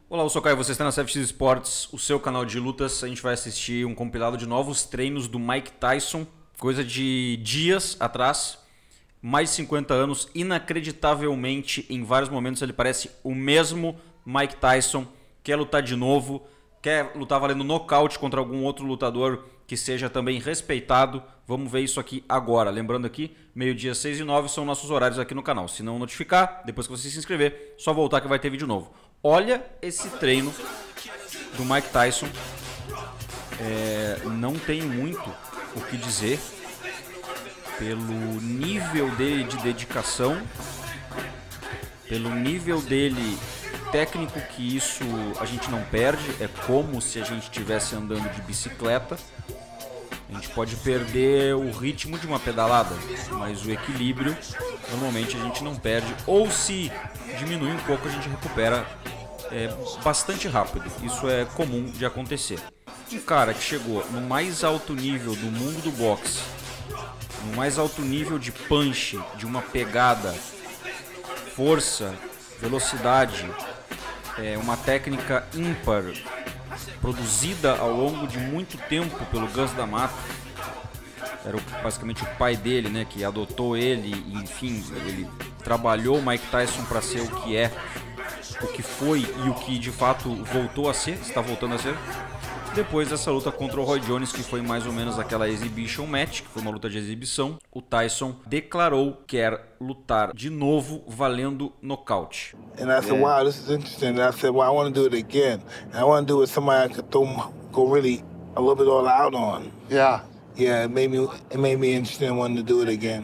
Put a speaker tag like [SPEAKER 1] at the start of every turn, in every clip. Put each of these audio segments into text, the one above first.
[SPEAKER 1] Olá, eu sou o Caio, você está na CFX Sports, o seu canal de lutas. A gente vai assistir um compilado de novos treinos do Mike Tyson, coisa de dias atrás, mais de 50 anos, inacreditavelmente, em vários momentos ele parece o mesmo Mike Tyson, quer lutar de novo, quer lutar valendo nocaute contra algum outro lutador que seja também respeitado. Vamos ver isso aqui agora. Lembrando aqui, meio-dia 6 e 9 são nossos horários aqui no canal. Se não notificar, depois que você se inscrever, só voltar que vai ter vídeo novo. Olha esse treino do Mike Tyson. Não tenho muito o que dizer pelo nível dele de dedicação, pelo nível dele técnico, que isso a gente não perde. É como se a gente estivesse andando de bicicleta. A gente pode perder o ritmo de uma pedalada, mas o equilíbrio normalmente a gente não perde, ou se diminui um pouco a gente recupera bastante rápido. Isso é comum de acontecer. Um cara que chegou no mais alto nível do mundo do boxe, no mais alto nível de punch, de uma pegada, força, velocidade, uma técnica ímpar, produzida ao longo de muito tempo pelo Gus D'Amato. Era basicamente o pai dele, né, que adotou ele, e, enfim, ele trabalhou o Mike Tyson para ser o que é, o que foi e o que de fato voltou a ser, está voltando a ser. Depois dessa luta contra o Roy Jones, que foi mais ou menos aquela exhibition match, que foi uma luta de exibição, o Tyson declarou que quer lutar de novo valendo nocaute.
[SPEAKER 2] And I said, wow, this is interesting. And I said, well, I want to do it again. And I want to do it with somebody I could go really a little bit all out on.
[SPEAKER 3] Yeah.
[SPEAKER 2] Yeah, it made me interested in wanting to do it again.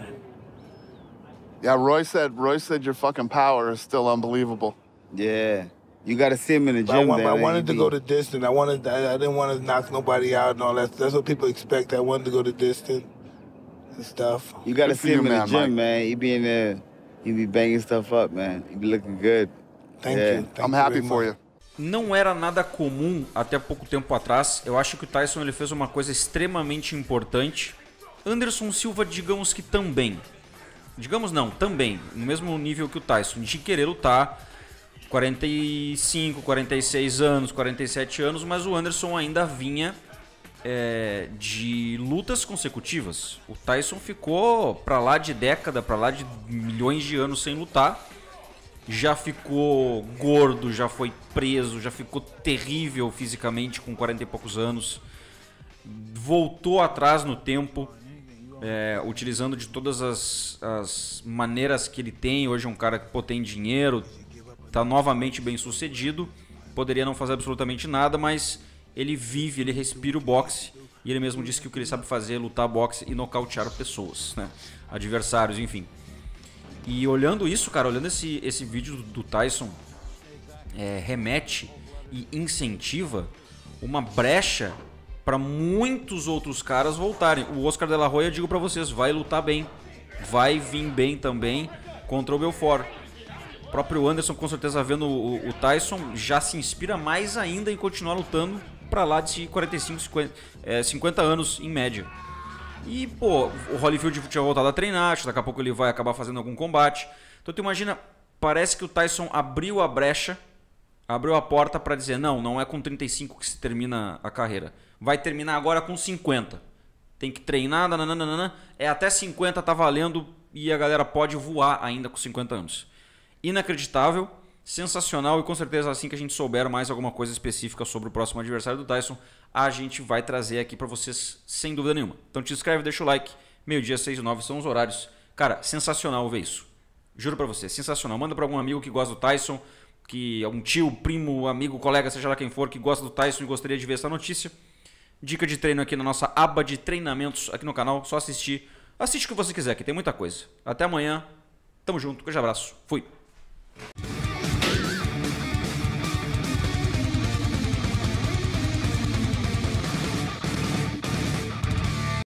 [SPEAKER 3] Yeah, Roy said your fucking power is still unbelievable.
[SPEAKER 4] Yeah. You got to see him in the gym.
[SPEAKER 2] I wanted to go the distance. I didn't want to knock nobody out and all that. That's what people expect. I wanted to go the distance and stuff.
[SPEAKER 4] You got to see him in the gym,
[SPEAKER 3] Mike.
[SPEAKER 4] man. He be in there. He be banging stuff up, man. He be looking good.
[SPEAKER 2] Thank you.
[SPEAKER 3] I'm happy for you.
[SPEAKER 1] Não era nada comum até pouco tempo atrás. Eu acho que o Tyson ele fez uma coisa extremamente importante. Anderson Silva, digamos que também. Digamos não, também. No mesmo nível que o Tyson, de querer lutar. 45, 46 anos, 47 anos, mas o Anderson ainda vinha de lutas consecutivas. O Tyson ficou pra lá de década, pra lá de milhões de anos sem lutar. Já ficou gordo, já foi preso, já ficou terrível fisicamente com 40 e poucos anos. Voltou atrás no tempo, utilizando de todas as maneiras que ele tem. Hoje é um cara que tem dinheiro, está novamente bem sucedido, poderia não fazer absolutamente nada, mas ele vive, ele respira o boxe, e ele mesmo disse que o que ele sabe fazer é lutar boxe e nocautear pessoas, né? Adversários, enfim. E olhando isso, cara, olhando esse vídeo do Tyson, remete e incentiva uma brecha para muitos outros caras voltarem. O Oscar De La Hoya, eu digo para vocês, vai lutar bem, vai vir bem também contra o Belfort. O próprio Anderson, com certeza, vendo o Tyson, já se inspira mais ainda em continuar lutando para lá de 45, 50 anos em média. E, pô, o Holyfield tinha voltado a treinar, acho que daqui a pouco ele vai acabar fazendo algum combate. Então tu imagina, parece que o Tyson abriu a brecha, abriu a porta para dizer, não é com 35 que se termina a carreira. Vai terminar agora com 50. Tem que treinar, nananana, até 50 tá valendo e a galera pode voar ainda com 50 anos. Inacreditável, sensacional, e com certeza assim que a gente souber mais alguma coisa específica sobre o próximo adversário do Tyson, a gente vai trazer aqui pra vocês sem dúvida nenhuma. Então te inscreve, deixa o like, meio-dia 6 e 9 são os horários. Cara, sensacional ver isso, juro pra você, sensacional. Manda pra algum amigo que gosta do Tyson, que é um tio, primo, amigo, colega, seja lá quem for, que gosta do Tyson e gostaria de ver essa notícia. Dica de treino aqui na nossa aba de treinamentos aqui no canal, só assistir. Assiste o que você quiser, que tem muita coisa. Até amanhã, tamo junto, grande abraço, fui!